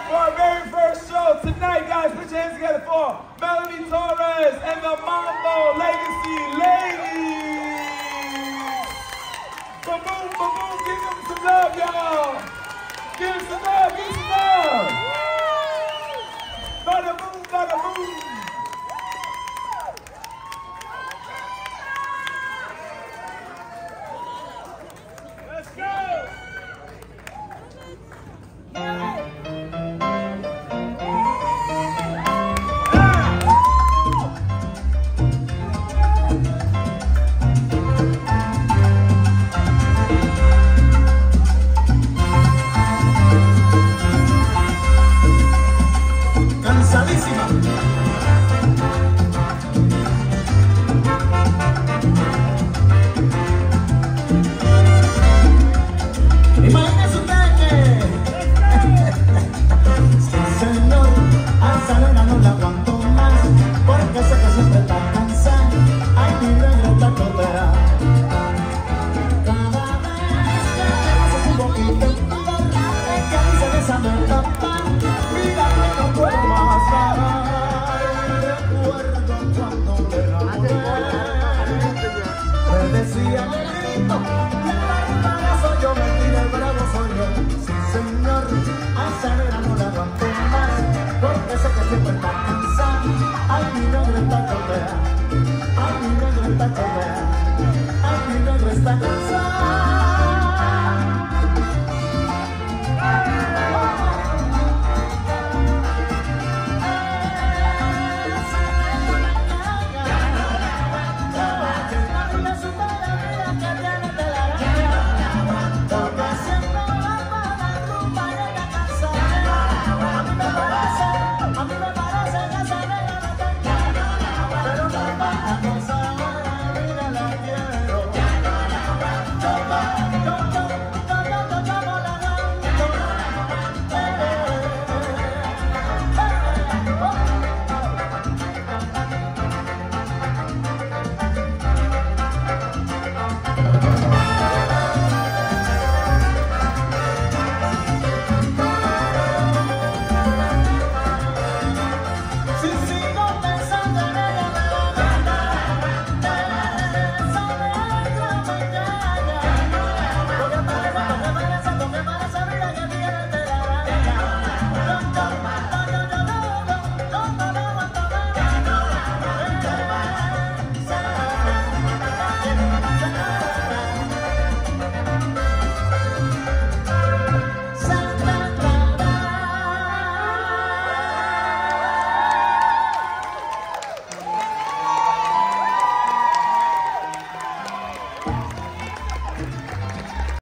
for our very first show tonight, guys. Put your hands together for Melanie Torres and the Mambo Legacy Ladies. Ba-boom, ba-boom, give them some love, y'all. Give them some love, give them some love. Bada-boom, bada-boom. Let's go. Ay, mi negro está cansado.